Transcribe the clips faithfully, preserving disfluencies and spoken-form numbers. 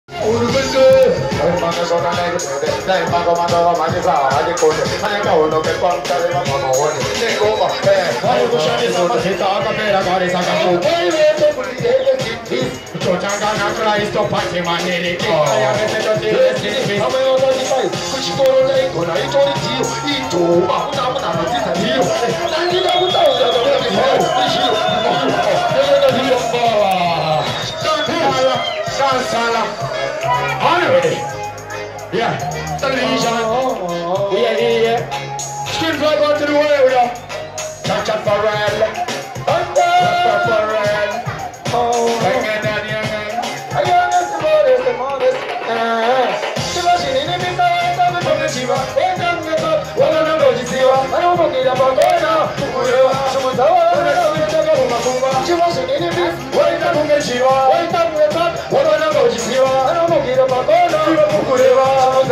Yeah, television. Yeah, yeah, yeah. Skin fly go to the world. Chat chat for real. Chat for real. Oh, hang on, hang on. I got the modest, the modest. Shiva shini ni mita, tamu tamu shiva. Hey, tamu tamu. Wala na roji shiva. Ano mo kila pa kona. Kukurewa, sumutawa. Wala jaga umakumba. Shiva shini ni mita, wala tamu ke shiva. Wala tamu tamu. Wala na roji shiva. Ano mo kila pa kona. Kukurewa.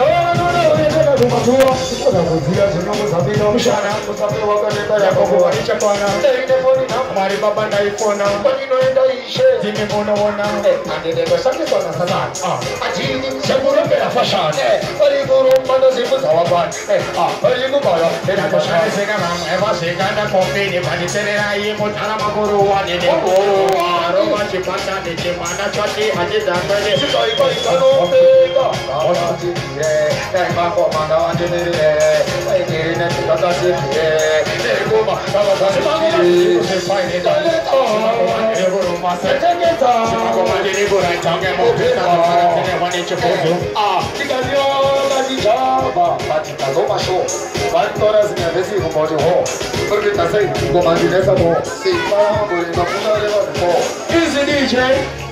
हमारे बाबा नहीं फोना बनी नो इंदा इशे जिन्हें मोना मोना आने देखो सबके सोना सजान अजी शगुरो पे फशान अरे गुरु मनो सिर्फ सवाबान अरे गुरु बाला तेरा तो शायद से का नाम है बस एक आधा कॉपी ने बनी तेरे राई मोटारा मगुरु वाले ने गुरु आरो बाजी पता ने जे माना चाची अजी दांडे ने कोई कोई करो बेगा और जी है ए बाको मांगा अजी ने रे ए तेरे ने कता से है तेरे को बाका बाका से पाई ने डाले तो ये गुरु मासे के ता को माजी ने बुरा चांगे मो बेटा ने वाने चपोजो आ चिकायो बाजी जाबा बाजी का गो माशो Vantoras ne vesi ko mojo ho porque tá sem ko maji nessa mo se pa bori na puna leva ko easy D J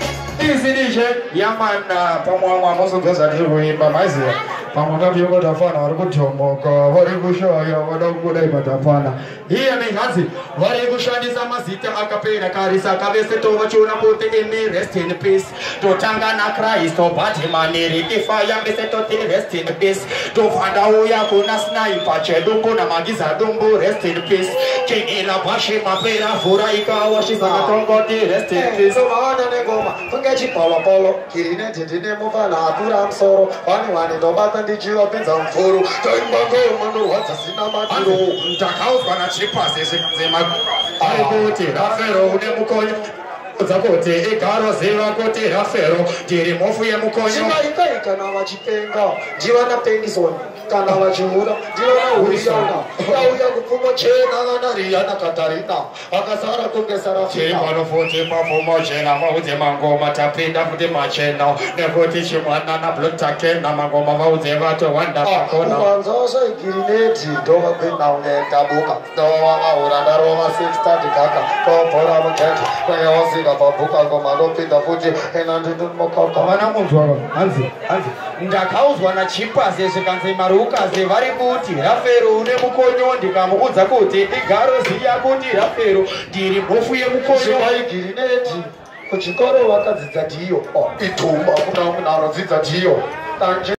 easy D J yaman pamoja wa mozo pesa ni ruimba mais pamoja vyo ko tafana wari kuchomoka wari kushoya wada kudai batafana hiya ni ngazi wari kushaniza mazita akapera karisa kavese to wachuna pote emi rest in peace to tanga na Kristo bati maneri kifaya mese to ti rest in peace to fanda uya kuna sniper cheduko na magiza dumbu rest in peace kingila bashi mapera furaika washi sakatongo ti rest in peace so wana ne goma fungechi polo polo kirine titine mufala apura msoro wani wani dobata ndichiwa pinza mfuru toimbango manu watsa sina matiro mtakauzwa na chipase sikanzema arikuti rafero une mukonyo zakote ikaro ziva kote rafero diri mofu ya mukonyo jiva ikaika na wachipenga jiva na pengisoni kana wachihura jiva na uriyana kauya kupumo chena na riyana katarina akasara kungesara fina chibano fote mafumo chena mauze mangoma tapinda fute machena nekote chimwana na blutake na mangoma mauze vato wanda pakona uwanzosa ikirineti doga kwenda uneta buka doga maura na roma six thirty kaka kopora mketi kwenye wasika pabuka ngoma lopinda fuji enandidun mokaka wana muntu wako anzi anzi ndakauzwa na chipase sikanzema rukaze vari kuti rafero une mukonyo ndikamuudza kuti igaro ziya kuti rafero ndiri mhofu yemukonyo vaigirineti kuchikoro vakadzidza dhiyo itumba kuna munhu anodzidza dhiyo